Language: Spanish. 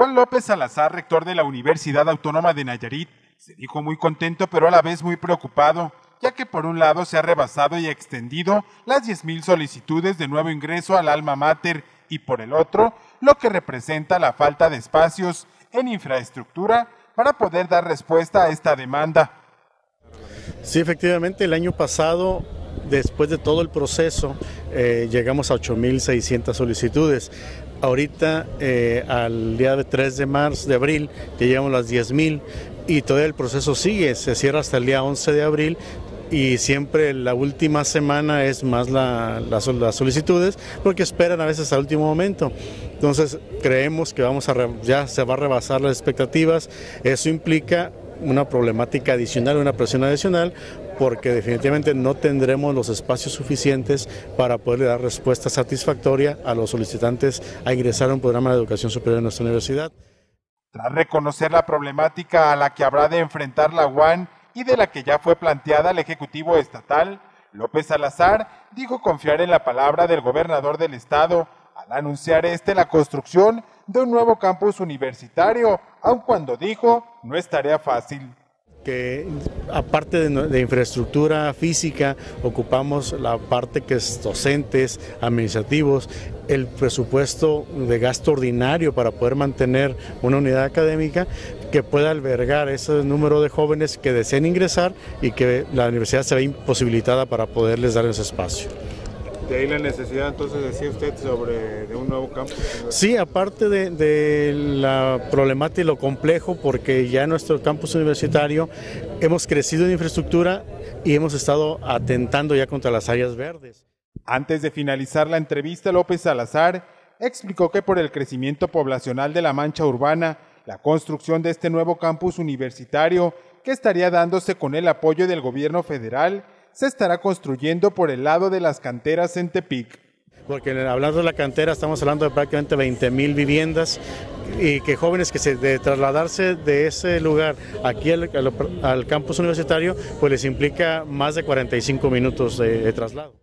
Juan López Salazar, rector de la Universidad Autónoma de Nayarit, se dijo muy contento pero a la vez muy preocupado, ya que por un lado se ha rebasado y extendido las 10,000 solicitudes de nuevo ingreso al alma mater y por el otro, lo que representa la falta de espacios en infraestructura para poder dar respuesta a esta demanda. Sí, efectivamente, el año pasado, después de todo el proceso, llegamos a 8,600 solicitudes. Ahorita, al día de 3 de abril, ya llegamos a las 10,000 y todavía el proceso sigue, se cierra hasta el día 11 de abril y siempre la última semana es más las solicitudes porque esperan a veces al último momento. Entonces creemos que ya se va a rebasar las expectativas. Eso implica una problemática adicional, una presión adicional, porque definitivamente no tendremos los espacios suficientes para poder dar respuesta satisfactoria a los solicitantes a ingresar a un programa de educación superior en nuestra universidad. Tras reconocer la problemática a la que habrá de enfrentar la UAN y de la que ya fue planteada al Ejecutivo Estatal, López Salazar dijo confiar en la palabra del gobernador del estado al anunciar la construcción de un nuevo campus universitario, aun cuando dijo no es tarea fácil. Que aparte de infraestructura física, ocupamos la parte que es docentes, administrativos, el presupuesto de gasto ordinario para poder mantener una unidad académica que pueda albergar ese número de jóvenes que deseen ingresar y que la universidad se ve imposibilitada para poderles dar ese espacio. De ahí la necesidad, entonces, decía usted, de un nuevo campus. Sí, aparte de la problemática y lo complejo, porque ya en nuestro campus universitario hemos crecido en infraestructura y hemos estado atentando ya contra las áreas verdes. Antes de finalizar la entrevista, López Salazar explicó que por el crecimiento poblacional de la mancha urbana, la construcción de este nuevo campus universitario, que estaría dándose con el apoyo del gobierno federal, se estará construyendo por el lado de las canteras en Tepic. Porque hablando de la cantera estamos hablando de prácticamente 20,000 viviendas y que jóvenes que de trasladarse de ese lugar aquí al campus universitario pues les implica más de 45 minutos de traslado.